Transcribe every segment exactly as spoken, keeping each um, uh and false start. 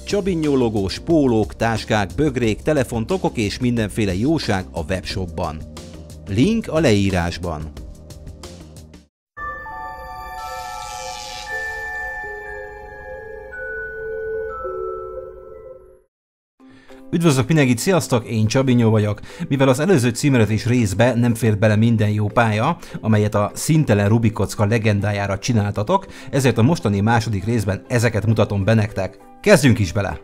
Csabinyó logós pólók, táskák, bögrék, telefontokok és mindenféle jóság a webshopban. Link a leírásban. Üdvözlök mindenkit, sziasztok, én Csabinyó vagyok. Mivel az előző címerezés részbe nem fért bele minden jó pálya, amelyet a színtelen Rubik kocka legendájára csináltatok, ezért a mostani második részben ezeket mutatom be nektek. Kezdjünk is bele!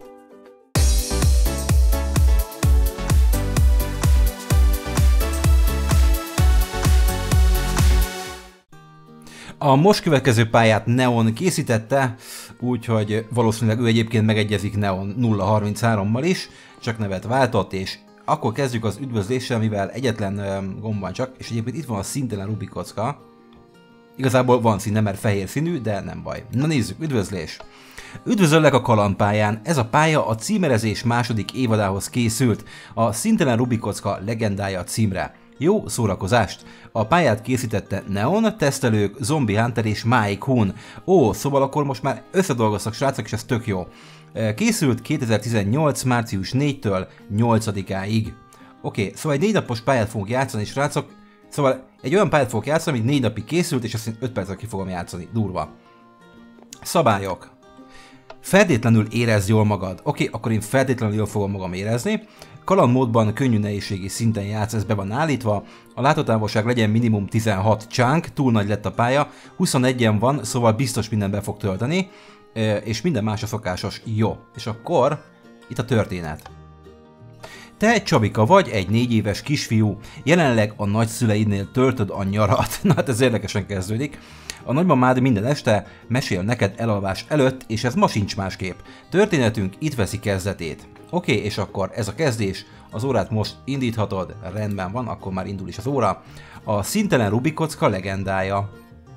A most következő pályát Neon készítette, úgyhogy valószínűleg ő egyébként megegyezik Neon nulla harminchárom-mal is, csak nevet váltott, és akkor kezdjük az üdvözléssel, mivel egyetlen gomb van csak, és egyébként itt van a színtelen Rubik kocka. Igazából van színe, mert fehér színű, de nem baj. Na nézzük, üdvözlés! Üdvözöllek a kalandpályán, ez a pálya a címerezés második évadához készült, a színtelen Rubik kocka legendája címre. Jó szórakozást! A pályát készítette Neon, tesztelők, Zombie Hunter és Mike Hun. Ó, szóval akkor most már összedolgoztak, srácok, és ez tök jó. Készült kétezer-tizennyolc. március negyedikétől nyolcadikáig. Oké, okay, szóval egy négy napos pályát fogunk játszani, srácok. Szóval egy olyan pályát fogok játszani, amit négy napig készült, és azt öt percre ki fogom játszani. Durva. Szabályok. Feltétlenül érezd jól magad. Oké, okay, akkor én feltétlenül jól fogom magam érezni. Kalandmódban könnyű nehézségi szinten játsz, ez be van állítva. A látótávolság legyen minimum tizenhat chunk, túl nagy lett a pálya. huszonegyen van, szóval biztos minden be fog tölteni. És minden más a szokásos. Jó. És akkor itt a történet. Te egy Csabika vagy, egy négy éves kisfiú, jelenleg a nagyszüleidnél töltöd a nyarat. Na hát ez érdekesen kezdődik. A nagymamád minden este mesél neked elalvás előtt, és ez ma sincs másképp. Történetünk itt veszi kezdetét. Oké, okay, és akkor ez a kezdés, az órát most indíthatod, rendben van, akkor már indul is az óra. A színtelen Rubik kocka legendája.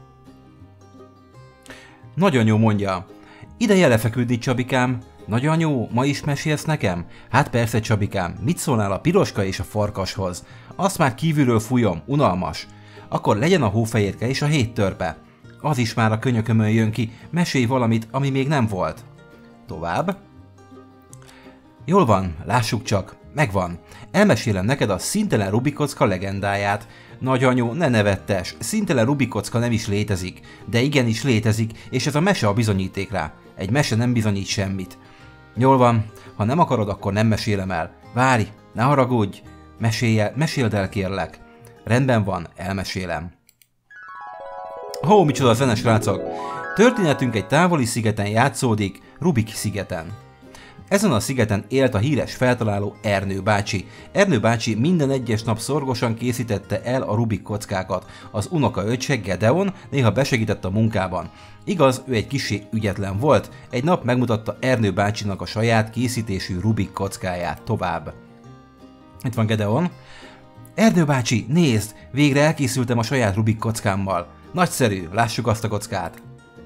Nagyanyó mondja, ideje lefeküdni, Csabikám. Nagyanyó, ma is mesélsz nekem? Hát persze, Csabikám, mit szólnál a piroska és a farkashoz? Azt már kívülről fújom, unalmas. Akkor legyen a hófehérke és a hét törpe. Az is már a könyökömön jön ki, mesélj valamit, ami még nem volt. Tovább. Jól van, lássuk csak, megvan. Elmesélem neked a színtelen Rubik kocka legendáját. Nagyanyó, ne nevettes, színtelen Rubik kocka nem is létezik. De igenis létezik, és ez a mese a bizonyíték rá. Egy mese nem bizonyít semmit. Jól van, ha nem akarod, akkor nem mesélem el. Várj, ne haragudj, mesélj el, meséld el, kérlek. Rendben van, elmesélem. Hó, micsoda zene, srácok! Történetünk egy távoli szigeten játszódik, Rubik szigeten. Ezen a szigeten élt a híres feltaláló Ernő bácsi. Ernő bácsi minden egyes nap szorgosan készítette el a Rubik kockákat. Az unoka öccse Gedeon néha besegített a munkában. Igaz, ő egy kissé ügyetlen volt, egy nap megmutatta Ernő bácsinak a saját készítésű Rubik kockáját. Tovább. Itt van Gedeon. Ernő bácsi, nézd, végre elkészültem a saját Rubik kockámmal. Nagyszerű, lássuk azt a kockát.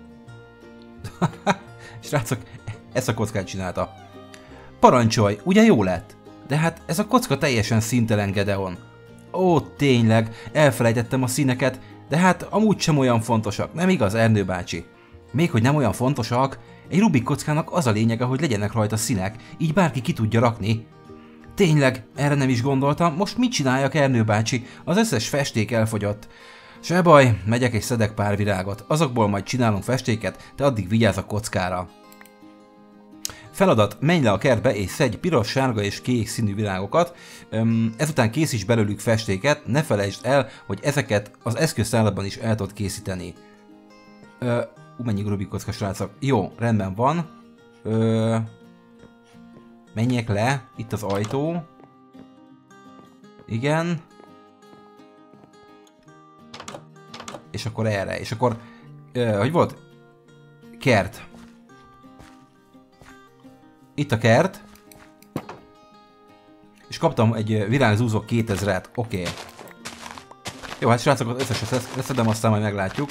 Srácok, ezt a kockát csinálta. Parancsolj, ugye jó lett? De hát ez a kocka teljesen színtelen, Gedeon. Ó, tényleg, elfelejtettem a színeket, de hát amúgy sem olyan fontosak, nem igaz, Ernő bácsi? Még hogy nem olyan fontosak, egy Rubik kockának az a lényege, hogy legyenek rajta színek, így bárki ki tudja rakni. Tényleg, erre nem is gondoltam, most mit csináljak, Ernő bácsi? Az összes festék elfogyott. Se baj, megyek és szedek pár virágot, azokból majd csinálunk festéket, te addig vigyázz a kockára. Feladat, menj le a kertbe és szedj piros, sárga és kék színű virágokat, ezután készíts belőlük festéket, ne felejtsd el, hogy ezeket az eszköztálatban is el tudod készíteni. Ö, ú, mennyi Rubik kocka, srácok. Jó, rendben van. Ö, menjek le, itt az ajtó. Igen. És akkor erre, és akkor, ö, hogy volt? Kert. Itt a kert. És kaptam egy virágzúzó kétezret, oké. Okay. Jó, hát srácok, az összeset leszedem, aztán majd meglátjuk.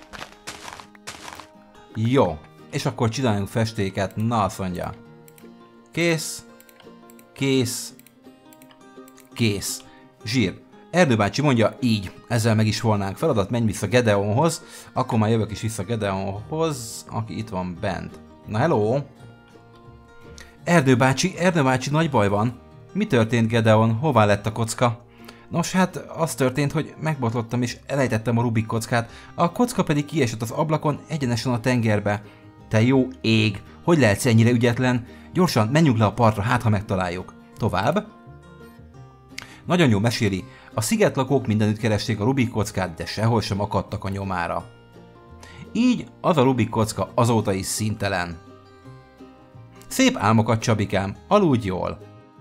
Jó, és akkor csináljunk festéket, na azt mondja. Kész. Kész. Kész. Zsír. Ernő bácsi mondja, így, ezzel meg is volnánk. Feladat, menj vissza Gedeonhoz. Akkor már jövök is vissza Gedeonhoz, aki itt van bent. Na hello! Erdő bácsi, Erdő bácsi, nagy baj van. Mi történt, Gedeon? Hová lett a kocka? Nos hát, az történt, hogy megbotlottam és elejtettem a Rubik kockát, a kocka pedig kiesett az ablakon egyenesen a tengerbe. Te jó ég! Hogy lehetsz ennyire ügyetlen? Gyorsan, menjünk le a partra, hát ha megtaláljuk. Tovább. Nagyon jó meséli. A szigetlakók mindenütt keresték a Rubik kockát, de sehol sem akadtak a nyomára. Így az a Rubik kocka azóta is színtelen. Szép álmokat, Csabikám, aludj jól!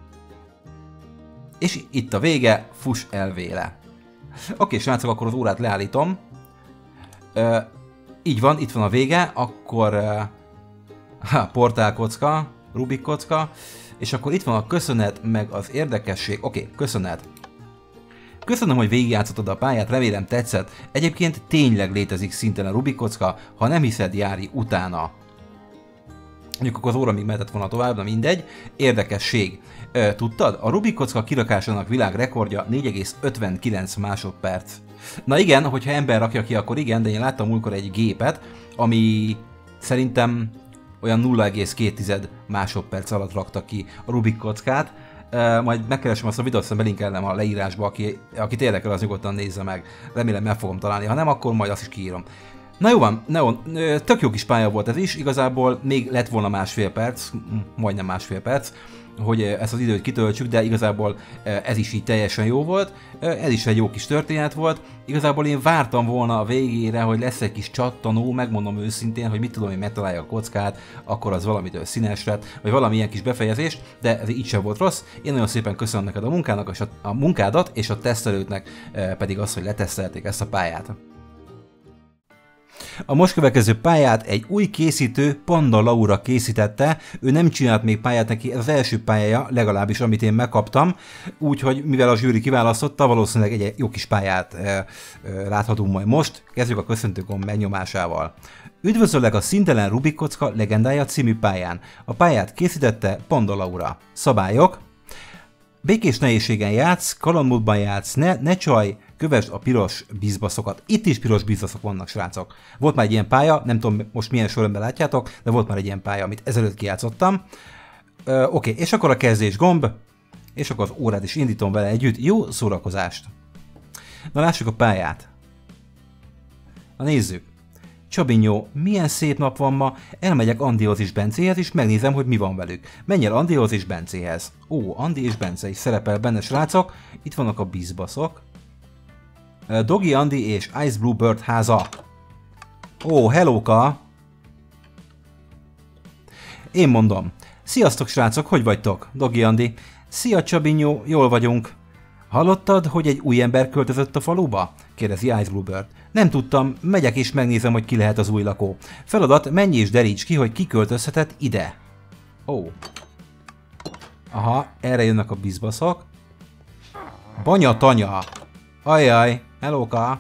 És itt a vége, fuss el véle. Oké, srácok, akkor az órát leállítom. Ö, így van, itt van a vége, akkor ö, ha, portálkocka, Rubik kocka, és akkor itt van a köszönet, meg az érdekesség. Oké, köszönet. Köszönöm, hogy végigjátszottad a pályát, remélem tetszett. Egyébként tényleg létezik szinten a Rubik kocka, ha nem hiszed, járj utána. Mondjuk akkor az óra még mehetett volna tovább, de mindegy. Érdekesség. Ö, tudtad? A Rubik kocka kirakásának világrekordja négy egész ötvenkilenc másodperc. Na igen, hogyha ember rakja ki, akkor igen, de én láttam múltkor egy gépet, ami szerintem olyan nulla egész két másodperc alatt rakta ki a Rubik kockát. Uh, majd megkeresem azt a videót, aztán belinkelnem a leírásba, aki, akit érdekel, az nyugodtan nézze meg. Remélem meg fogom találni, ha nem, akkor majd azt is kiírom. Na jó van, Neon, tök jó kis pálya volt ez is, igazából még lett volna másfél perc, majdnem másfél perc, hogy ezt az időt kitöltsük, de igazából ez is így teljesen jó volt. Ez is egy jó kis történet volt. Igazából én vártam volna a végére, hogy lesz egy kis csattanó, megmondom őszintén, hogy mit tudom, hogy megtalálja a kockát, akkor az valamitől színes lett, vagy valamilyen kis befejezés, de ez így sem volt rossz. Én nagyon szépen köszönöm neked a munkának, és a, a munkádat, és a tesztelőknek pedig azt, hogy letesztelték ezt a pályát. A most következő pályát egy új készítő, Panda Laura készítette, ő nem csinált még pályát neki, ez az első pályája, legalábbis amit én megkaptam, úgyhogy mivel a zsűri kiválasztotta, valószínűleg egy jó kis pályát e, e, láthatunk majd most. Kezdjük a köszöntőgomb megnyomásával. Üdvözöllek a Színtelen Rubik kocka legendája című pályán. A pályát készítette Panda Laura. Szabályok: békés nehézségen játsz, kalandmódban játsz, ne, ne csaj, kövesd a piros bizbaszokat. Itt is piros bizbaszok vannak, srácok. Volt már egy ilyen pálya, nem tudom most milyen sorrendben látjátok, de volt már egy ilyen pálya, amit ezelőtt kijátszottam. Oké, okay, és akkor a kezdés gomb, és akkor az órát is indítom vele együtt. Jó szórakozást! Na lássuk a pályát. Na nézzük. Csabinyó, milyen szép nap van ma, elmegyek Andihoz és Bencéhez, és megnézem, hogy mi van velük. Menj el Andihoz és Bencéhez. Ó, Andi és Bence is szerepel benne, srácok. Itt vannak a bizbaszok. Doggy, Andi és Ice Bluebird háza. Ó, hellóka! Én mondom. Sziasztok, srácok, hogy vagytok? Doggy, Andi. Szia, Csabinyó, jól vagyunk. Hallottad, hogy egy új ember költözött a faluba? Kérdezi Ice Bluebird. Nem tudtam, megyek és megnézem, hogy ki lehet az új lakó. Feladat, menj és deríts ki, hogy ki költözhetett ide. Ó. Aha, erre jönnek a bizbaszok. Banya-tanya. Ajjaj, hellóka.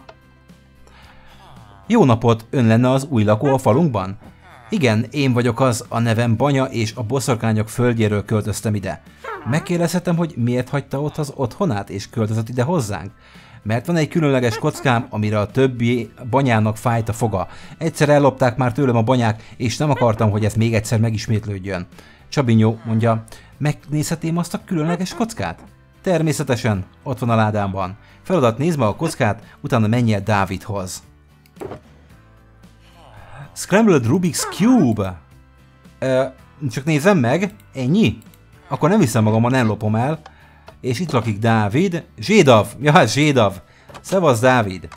Jó napot, ön lenne az új lakó a falunkban? Igen, én vagyok az, a nevem Banya, és a boszorkányok földjéről költöztem ide. Megkérdezhetem, hogy miért hagyta ott az otthonát, és költözött ide hozzánk? Mert van egy különleges kockám, amire a többi banyának fájt a foga. Egyszer ellopták már tőlem a banyák, és nem akartam, hogy ez még egyszer megismétlődjön. Csabinyó mondja, megnézhetném azt a különleges kockát? Természetesen, ott van a ládámban. Feladat, nézd meg a kockát, utána menj el Dávidhoz. Scrambled Rubik's Cube. Ö, csak nézzem meg, ennyi? Akkor nem viszem magammal, nem lopom el. És itt lakik Dávid. Zsédav! Ja, hát Zsédav! Szevasz, Dávid!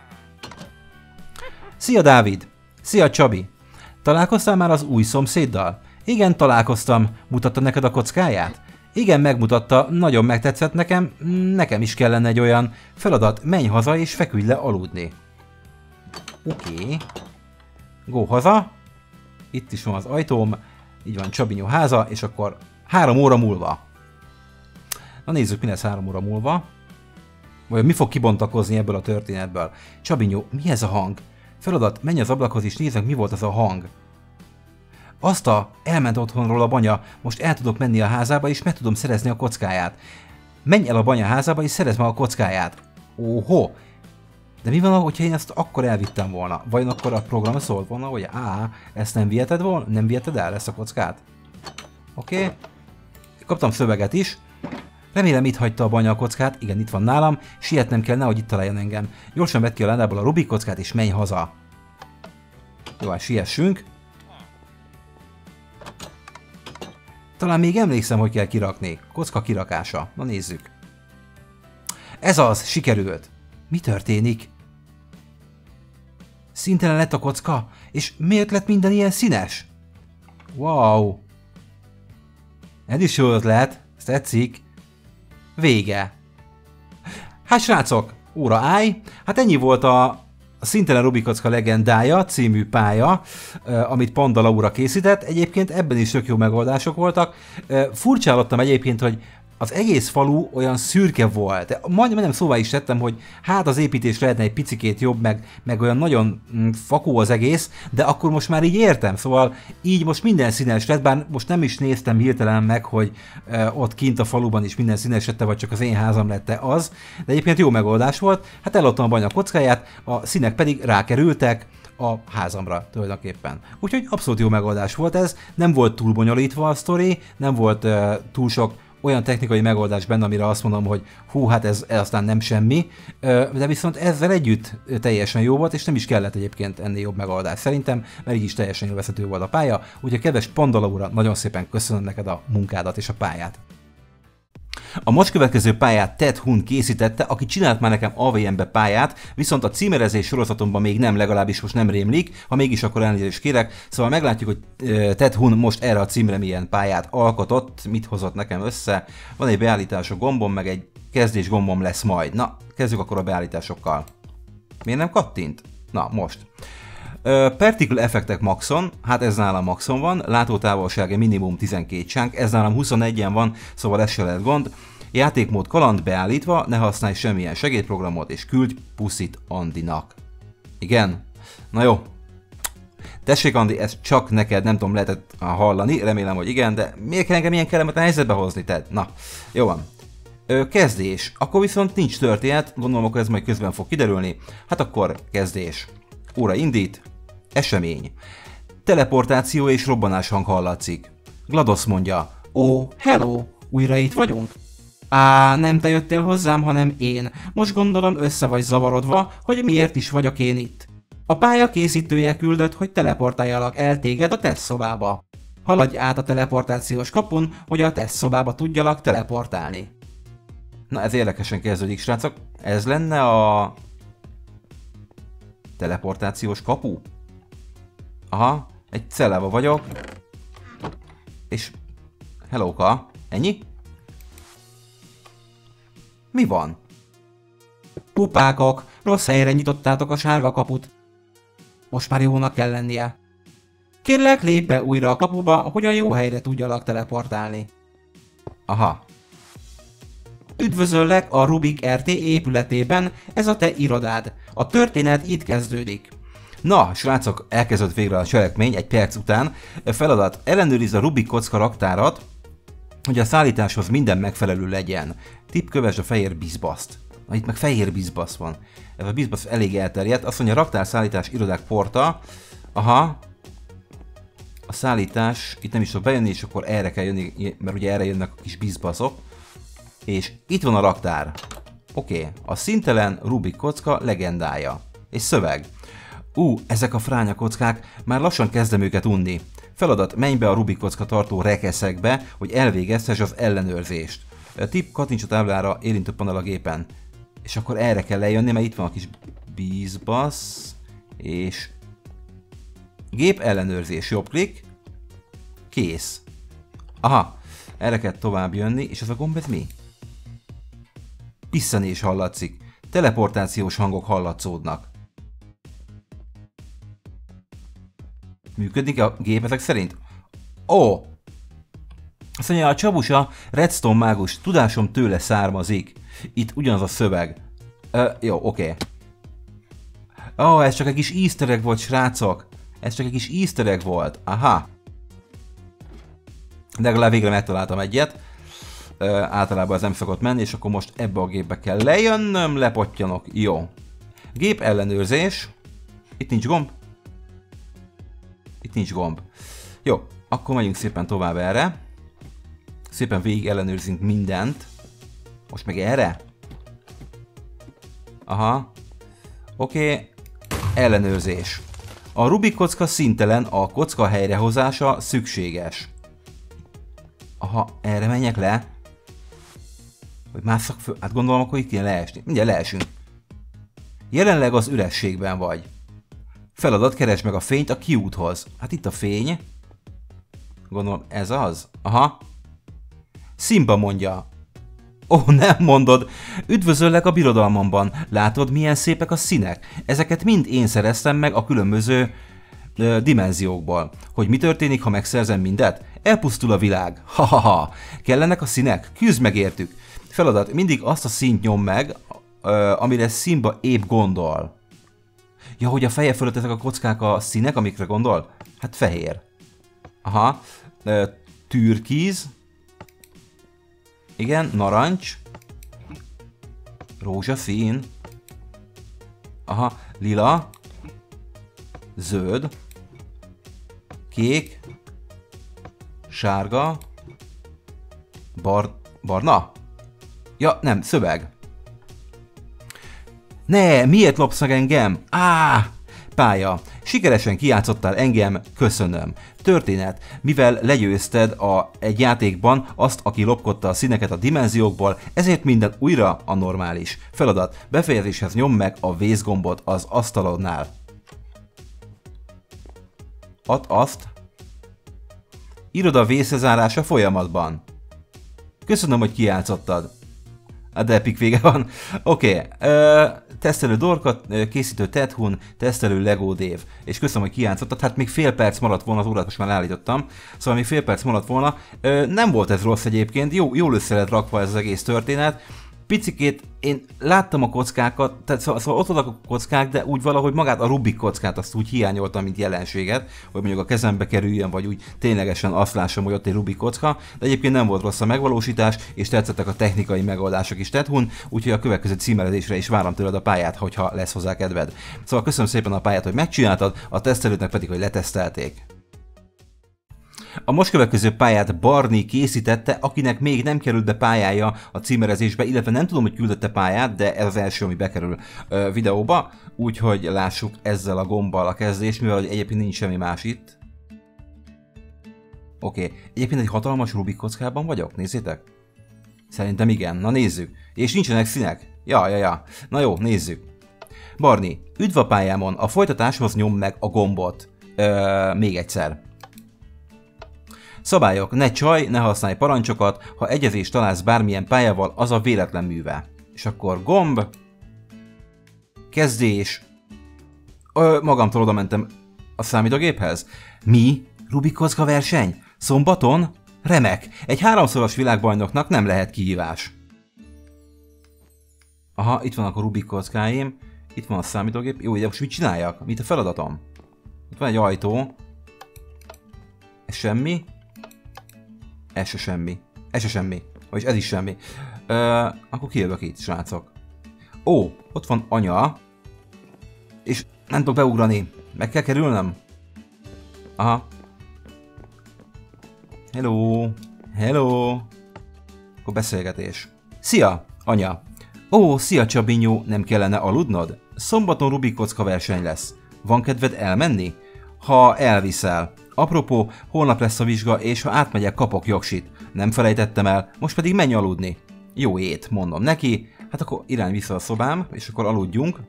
Szia, Dávid! Szia, Csabi! Találkoztál már az új szomszéddal? Igen, találkoztam. Mutatta neked a kockáját? Igen, megmutatta, nagyon megtetszett nekem, nekem is kellene egy olyan. Feladat, menj haza és feküdj le aludni. Oké. Okay. Go haza. Itt is van az ajtóm. Így van Csabinyó háza, és akkor három óra múlva. Na nézzük, mi lesz három óra múlva. Vagy mi fog kibontakozni ebből a történetből. Csabinyó, mi ez a hang? Feladat, menj az ablakhoz és nézd meg, mi volt az a hang. Azt a, elment otthonról a banya, most el tudok menni a házába és meg tudom szerezni a kockáját. Menj el a banya házába és szerezd meg a kockáját. Óhó! De mi van, hogyha én ezt akkor elvittem volna? Vajon akkor a program szólt volna, hogy á, ezt nem viheted volna? Nem viheted el ezt a kockát? Oké. Okay. Kaptam szöveget is. Remélem itt hagyta a banya a kockát. Igen, itt van nálam. Sietnem kell, nehogy itt találjon engem. Gyorsan vedd ki a ládából a Rubik kockát és menj haza. Jó, hát siessünk. Talán még emlékszem, hogy kell kirakni. Kocka kirakása. Na nézzük. Ez az, sikerült. Mi történik? Szintelen lett a kocka? És miért lett minden ilyen színes? Wow. Ez is jó ötlet. Ez tetszik. Vége. Hát srácok, óra állj. Hát ennyi volt a A Szintelen Rubik kocka legendája című pálya, amit Panda Laura készített. Egyébként ebben is tök jó megoldások voltak. Furcsálottam egyébként, hogy az egész falu olyan szürke volt. Majdnem nem szóvá is tettem, hogy hát az építés lehetne egy picikét jobb, meg, meg olyan nagyon fakó az egész, de akkor most már így értem. Szóval így most minden színes lett, bár most nem is néztem hirtelen meg, hogy uh, ott kint a faluban is minden színes lett, vagy csak az én házam lett az, de egyébként jó megoldás volt. Hát eladtam a banya kockáját, a színek pedig rákerültek a házamra tulajdonképpen. Úgyhogy abszolút jó megoldás volt ez, nem volt túl bonyolítva a sztori, nem volt uh, túl sok olyan technikai megoldás benne, amire azt mondom, hogy hú, hát ez, ez aztán nem semmi, de viszont ezzel együtt teljesen jó volt, és nem is kellett egyébként ennél jobb megoldás szerintem, mert így is teljesen élvezhető volt a pálya, úgyhogy kedves Panda Laura, nagyon szépen köszönöm neked a munkádat és a pályát. A most következő pályát Ted Hun készítette, aki csinált már nekem á vé em-be pályát, viszont a címerezés sorozatomban még nem, legalábbis most nem rémlik, ha mégis, akkor elnézést kérek, szóval meglátjuk, hogy Ted Hun most erre a címre milyen pályát alkotott, mit hozott nekem össze. Van egy beállítások gombom, meg egy kezdés gombom lesz majd. Na, kezdjük akkor a beállításokkal. Miért nem kattint? Na, most. Uh, Particle effektek maxon, hát ez nálam maxon van, látótávolsága minimum tizenkét sánk, ez nálam huszonegyen van, szóval ez se lehet gond. Játékmód kaland beállítva, ne használj semmilyen segédprogramot, és küldj puszit Andinak. Igen? Na jó. Tessék Andi, ez csak neked, nem tudom, lehetett hallani, remélem, hogy igen, de miért kell engem ilyen kellemetlen helyzetbe hozni, Ted? Na, jó van. Ö, kezdés. Akkor viszont nincs történet, gondolom, akkor ez majd közben fog kiderülni. Hát akkor kezdés. Óra indít. Esemény. Teleportáció és robbanás hang hallatszik. GLaDOS mondja. Ó, hello, újra itt vagyunk? Á, nem te jöttél hozzám, hanem én. Most gondolom össze vagy zavarodva, hogy miért is vagyok én itt. A pálya készítője küldött, hogy teleportáljalak el téged a tesztszobába. Haladj át a teleportációs kapun, hogy a tesztszobába tudjalak teleportálni. Na, ez érdekesen kezdődik, srácok. Ez lenne a teleportációs kapu? Aha, egy cellába vagyok. És hellóka, ennyi? Mi van? Pupákok, rossz helyre nyitottátok a sárga kaput. Most már jónak kell lennie. Kérlek, lépj be újra a kapuba, hogy a jó helyre tudjalak teleportálni. Aha. Üdvözöllek a Rubik er té épületében, ez a te irodád. A történet itt kezdődik. Na, srácok, elkezdődött végre a cselekmény egy perc után. Feladat: ellenőrizd a Rubik kocka raktárat, hogy a szállításhoz minden megfelelő legyen. Tipp: kövesd a fehér bizbaszt. Na, itt meg fehér bizbasz van. Ez a bizbasz elég elterjedt. Azt mondja, raktárszállítás irodák porta. Aha. A szállítás, itt nem is tud bejönni, és akkor erre kell jönni, mert ugye erre jönnek a kis bizbaszok. És itt van a raktár. Oké, okay. A szintelen Rubik kocka legendája. És szöveg. Ú, ezek a fránya kockák, már lassan kezdem őket unni. Feladat: menj be a Rubik kocka tartó rekeszekbe, hogy elvégezhess az ellenőrzést. Tipp: kattints a táblára érintő panel a gépen. És akkor erre kell lejönni, mert itt van a kis bizbasz. És gép ellenőrzés, jobb klik. Kész. Aha, erre kell tovább jönni, és ez a gomb ez mi? Piszcenés hallatszik. Teleportációs hangok hallatszódnak. Működik a gép ezek szerint? Ó! Azt mondja, a csabusa Redstone mágus, tudásom tőle származik. Itt ugyanaz a szöveg. Ö, jó, oké. Okay. Ó, ez csak egy kis easter egg volt, srácok. Ez csak egy kis easter egg volt. Aha. De legalább végre megtaláltam egyet. Ö, általában ez nem szokott menni, és akkor most ebbe a gépbe kell lejönnöm, lepottyanok. Jó. Gép ellenőrzés. Itt nincs gomb. Itt nincs gomb. Jó, akkor megyünk szépen tovább erre. Szépen végig ellenőrzünk mindent. Most meg erre? Aha. Oké. Okay. Ellenőrzés. A Rubik kocka színtelen, a kocka helyrehozása szükséges. Aha, erre menjek le. Hogy másszak föl? Hát gondolom, akkor itt kéne leesni. Mindjárt leesünk. Jelenleg az ürességben vagy. Feladat, keresd meg a fényt a kiúthoz. Hát itt a fény. Gondolom ez az? Aha. Simba mondja. Ó, oh, nem mondod. Üdvözöllek a birodalmamban. Látod, milyen szépek a színek? Ezeket mind én szereztem meg a különböző ö, dimenziókból. Hogy mi történik, ha megszerzem mindet? Elpusztul a világ. Ha-ha-ha. Kellenek a színek? Küzd meg értük. Feladat, mindig azt a színt nyom meg, ö, amire Simba épp gondol. Ja, hogy a feje fölött ezek a kockák a színek, amikre gondol? Hát fehér. Aha. Ö, türkiz. Igen, narancs. Rózsaszín. Aha, lila. Zöld. Kék. Sárga. Bar... barna? Ja, nem, szöveg. Ne, miért lopsz meg engem? Á! Pálya. Sikeresen kijátszottál engem, köszönöm. Történet. Mivel legyőzted a, egy játékban azt, aki lopkodta a színeket a dimenziókból, ezért minden újra a normális. Feladat. Befejezéshez nyomd meg a vészgombot az asztalodnál. Add azt. Iroda vészlezárása folyamatban. Köszönöm, hogy kijátszottad. De epik vége van. Oké. Okay. Tesztelő Dorka, készítő Tethun, tesztelő Lego Dave. És köszönöm, hogy kijátszottad. Hát még fél perc maradt volna, az órát most már leállítottam. Szóval még fél perc maradt volna. Ö, nem volt ez rossz egyébként. Jó, jól össze lett rakva ez az egész történet. Picikét én láttam a kockákat, tehát szóval, szóval ott voltak a kockák, de úgy valahogy magát a Rubik kockát azt úgy hiányoltam, mint jelenséget, hogy mondjuk a kezembe kerüljön, vagy úgy ténylegesen azt lássam, hogy ott egy Rubik kocka, de egyébként nem volt rossz a megvalósítás, és tetszettek a technikai megoldások is Tethun, úgyhogy a következő címerezésre is várom tőled a pályát, hogyha lesz hozzá kedved. Szóval köszönöm szépen a pályát, hogy megcsináltad, a tesztelőknek pedig, hogy letesztelték. A most következő pályát Barney készítette, akinek még nem került be pályája a címerezésbe, illetve nem tudom, hogy küldötte pályát, de ez az első, ami bekerül ö, videóba, úgyhogy lássuk ezzel a gombbal a kezdést, mivel egyébként nincs semmi más itt. Oké, okay. Egyébként egy hatalmas Rubik kockában vagyok, nézzétek. Szerintem igen, na nézzük. És nincsenek színek? Ja, ja, ja. Na jó, nézzük. Barney, üdv a pályámon, a folytatáshoz nyomd meg a gombot. Ö, még egyszer. Szabályok, ne csaj, ne használj parancsokat, ha egyezést találsz bármilyen pályával, az a véletlen műve. És akkor gomb, kezdés, Ö, magamtól oda mentem a számítógéphez. Mi? Rubik kocka verseny? Szombaton? Remek, egy háromszoros világbajnoknak nem lehet kihívás. Aha, itt vannak a Rubik kockáim, itt van a számítógép, jó, de most mit csináljak? Mit a feladatom? Itt van egy ajtó, ez semmi. Ez se semmi. Ez se semmi. Vagyis ez is semmi. Ö, akkor kijövök itt, srácok. Ó, ott van anya. És nem tudok beugrani. Meg kell kerülnöm. Aha. Hello. Hello. Akkor beszélgetés. Szia, anya. Ó, szia Csabinyó, nem kellene aludnod? Szombaton Rubik kocka verseny lesz. Van kedved elmenni? Ha elviszel. Apropó, holnap lesz a vizsga, és ha átmegyek, kapok jogsit. Nem felejtettem el, most pedig menj aludni. Jó ét, mondom neki. Hát akkor irány vissza a szobám, és akkor aludjunk.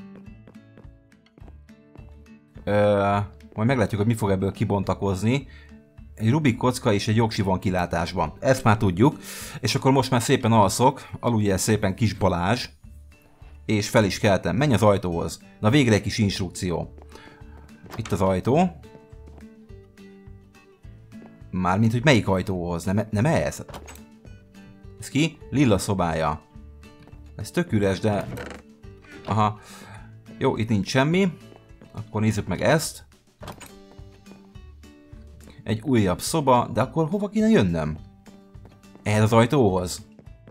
Ö, majd meglátjuk, hogy mi fog ebből kibontakozni. Egy Rubik kocka és egy jogsi van kilátásban. Ezt már tudjuk. És akkor most már szépen alszok. Aludj el szépen, kis Balázs. És fel is keltem. Menj az ajtóhoz. Na végre egy kis instrukció. Itt az ajtó. Mármint, hogy melyik ajtóhoz? Nem, nem ez? Ez ki? Lilla szobája. Ez tök üres, de... Aha. Jó, itt nincs semmi. Akkor nézzük meg ezt. Egy újabb szoba, de akkor hova kéne jönnöm? Ehhez az ajtóhoz.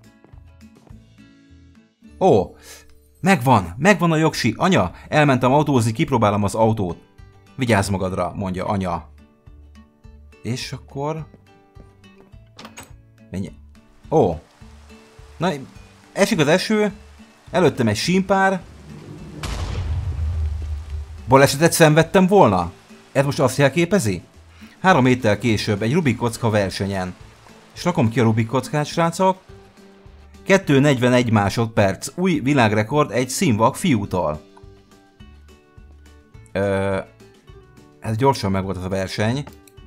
Ó! Megvan! Megvan a jogsi! Anya! Elmentem autózni, kipróbálom az autót. Vigyázz magadra, mondja anya. És akkor... Mennyi? Ó. Na, esik az eső. Előttem egy símpár. Balesetet szenvedtem volna? Ez most azt jelképezi? Három héttel később egy Rubik kocka versenyen. És rakom ki a Rubik kockát, srácok. kettő negyvenegy másodperc. Új világrekord egy színvak fiútól. Ö, ez gyorsan megvolt ez a verseny.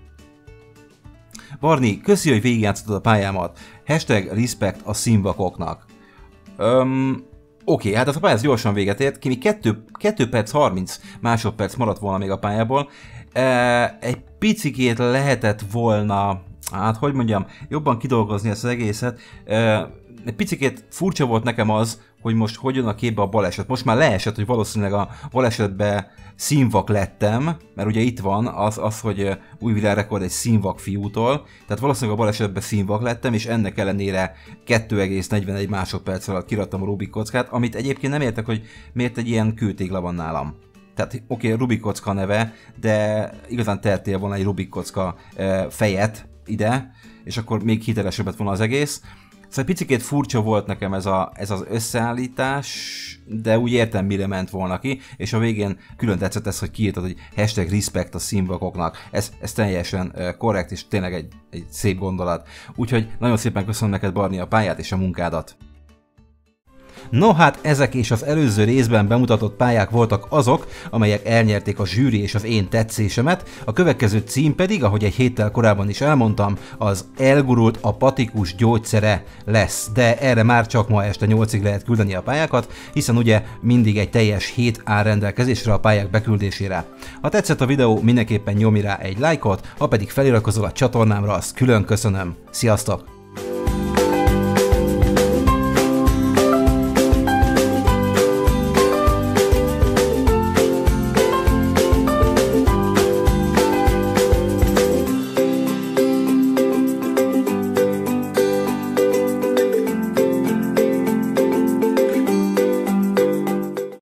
Barni, köszi, hogy végigjátszottad a pályámat. Hashtag respect a színvakoknak. Öm, Oké, okay, hát ez a pályáz gyorsan véget ért. Kimi kettő perc harminc másodperc maradt volna még a pályából. E, egy picikét lehetett volna, hát hogy mondjam, jobban kidolgozni ezt az egészet. E, egy picikét furcsa volt nekem az, hogy most hogy jön a képbe a baleset. Most már leesett, hogy valószínűleg a balesetbe színvak lettem, mert ugye itt van az, az hogy új világrekord egy színvak fiútól, tehát valószínűleg a balesetbe színvak lettem, és ennek ellenére kettő egész negyvenegy másodperc alatt kirattam a Rubik kockát, amit egyébként nem értek, hogy miért egy ilyen kőtégla van nálam. Tehát oké, okay, Rubik kocka neve, de igazán tertél volna egy Rubik kocka e, fejet ide, és akkor még hitelesebb lett volna az egész. Szóval picikét furcsa volt nekem ez, a, ez az összeállítás, de úgy értem, mire ment volna ki, és a végén külön tetszett ez, hogy kiírtad, hogy hashtag respect a színvakoknak. Ez, ez teljesen korrekt, és tényleg egy, egy szép gondolat. Úgyhogy nagyon szépen köszönöm neked, Barni, a pályát és a munkádat. No hát ezek és az előző részben bemutatott pályák voltak azok, amelyek elnyerték a zsűri és az én tetszésemet, a következő cím pedig, ahogy egy héttel korábban is elmondtam, az Elgurult apatikus gyógyszere lesz, de erre már csak ma este nyolcig lehet küldeni a pályákat, hiszen ugye mindig egy teljes hét áll rendelkezésre a pályák beküldésére. Ha tetszett a videó, mindenképpen nyomj rá egy lájkot, ha pedig feliratkozol a csatornámra, azt külön köszönöm. Sziasztok!